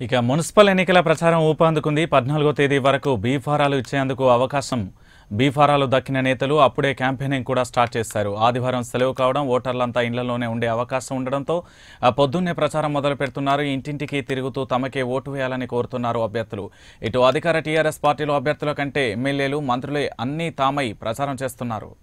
ఇక మున్సిపల్ ఎన్నికల ప్రచారం ఊపందుకుంది. 14వ తేదీ వరకు బీఫారాలు ఇచ్చేందుకు అవకాశం. బీఫారాలు దక్కిన నేతలు అప్పుడే క్యాంపెయినింగ్ కూడా స్టార్ట్ చేశారు. ఆదివారం సెలవు కావడం, ఓటర్లంతా ఇళ్లలోనే ఉండే అవకాశం ఉండడంతో పొద్దున్నే ప్రచారం మొదలు పెడుతున్నారు. ఇంటింటికి తిరుగుతూ తమకే ఓటు వేయాలని కోరుతున్నారు అభ్యర్థులు. ఇటు అధికార టీఆర్ఎస్ పార్టీలో అభ్యర్థుల కంటే ఎమ్మెల్యేలు, మంత్రులే అన్నీ తామై ప్రచారం చేస్తున్నారు.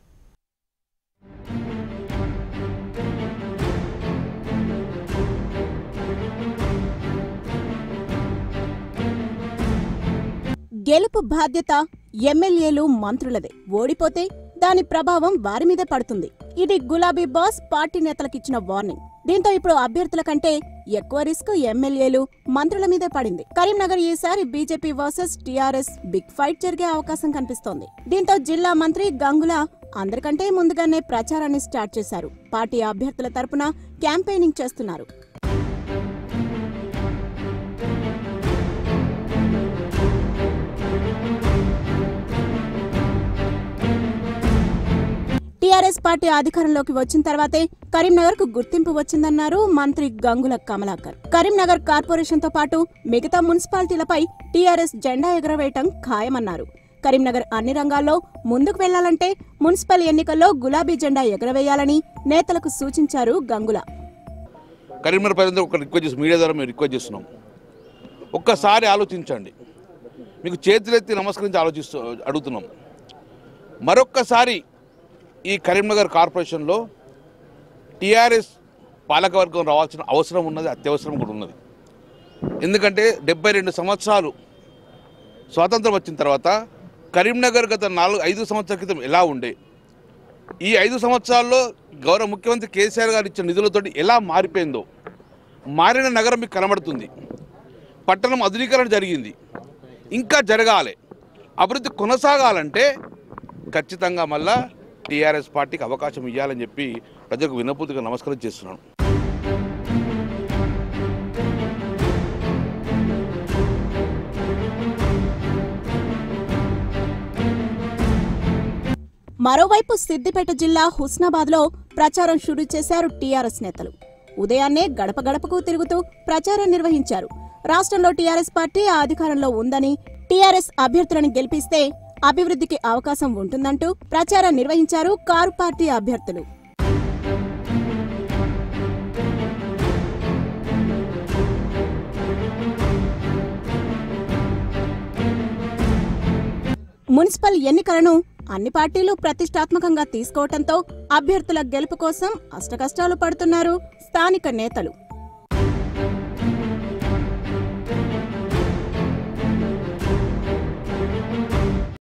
గెలుపు బాధ్యత ఎమ్మెల్యేలు, మంత్రులదే. ఓడిపోతే దాని ప్రభావం వారి మీదే పడుతుంది. ఇది గులాబీ బాస్ పార్టీ నేతలకిచ్చిన వార్నింగ్. దీంతో ఇప్పుడు అభ్యర్థుల కంటే ఎక్కువ రిస్క్ ఎమ్మెల్యేలు, మంత్రుల మీదే పడింది. కరీంనగర్ ఈసారి BJP versus TRS big fight జరిగే అవకాశం కనిపిస్తోంది. దీంతో జిల్లా మంత్రి గంగుల అందరికంటే ముందుగానే ప్రచారాన్ని స్టార్ట్ చేశారు. పార్టీ అభ్యర్థుల తరపున క్యాంపెయినింగ్ చేస్తున్నారు. టీఆర్ఎస్ పార్టీ అధికారంలోకి వచ్చిన తర్వాతే కరీంనగర్ కు గుర్తింపు వచ్చిందన్నారు మంత్రి గంగుల కమలాకర్. కరీంనగర్ కార్పొరేషన్ తో పాటు మిగతా మున్సిపాలిటీలపై టీఆర్ఎస్ జెండా ఎగరవేయటం ఖాయమన్నారు. కరీంనగర్ అన్ని రంగాల్లో ముందుకు వెళ్లాలంటే మున్సిపల్ ఎన్నికల్లో గులాబీ జెండా ఎగరవేయాలని నేతలకు సూచించారు గంగుల. కరీంనగర్ ప్రజలందరూ ఒక రిక్వెస్ట్ చేసి మీడియా ద్వారా మేము రిక్వెస్ట్ చేస్తున్నాం. ఒక్కసారి ఆలోచించండి. మీకు చేతులెత్తి నమస్కరించి అడుగుతున్నాం. మరొక్కసారి ఈ కరీంనగర్ కార్పొరేషన్లో టీఆర్ఎస్ పాలకవర్గం రావాల్సిన అవసరం ఉన్నది, అత్యవసరం కూడా ఉన్నది. ఎందుకంటే 72 సంవత్సరాలు స్వాతంత్రం వచ్చిన తర్వాత కరీంనగర్ గత 5 సంవత్సరాల క్రితం ఎలా ఉండే, ఈ 5 సంవత్సరాల్లో గౌరవ ముఖ్యమంత్రి కేసీఆర్ గారు ఇచ్చిన నిధులతోటి ఎలా మారిపోయిందో, మారిన నగరం మీకు కనబడుతుంది. పట్టణం ఆధునీకరణ జరిగింది, ఇంకా జరగాలి. అభివృద్ధి కొనసాగాలంటే ఖచ్చితంగా మళ్ళా టీఆర్ఎస్ పార్టీకి అవకాశం ఇవ్వాలని చెప్పి ప్రజలకు వినపూతిగా నమస్కారం చేస్తున్నాను. మరోవైపు సిద్దిపేట జిల్లా హుస్నాబాద్లో ప్రచారం షురూ చేశారు టీఆర్ఎస్ నేతలు. ఉదయాన్నే గడప గడపకు తిరుగుతూ ప్రచారం నిర్వహించారు. రాష్ట్రంలో టీఆర్ఎస్ పార్టీ అధికారంలో ఉందని, టీఆర్ఎస్ అభ్యర్థులను గెలిపిస్తే అభివృద్ధికి అవకాశం ఉంటుందంటూ ప్రచారం నిర్వహించారు కారు పార్టీ అభ్యర్థులు. మున్సిపల్ ఎన్నికలను అన్ని పార్టీలు ప్రతిష్టాత్మకంగా తీసుకోవడంతో అభ్యర్థుల గెలుపు కోసం అష్టకష్టాలు పడుతున్నారు స్థానిక నేతలు.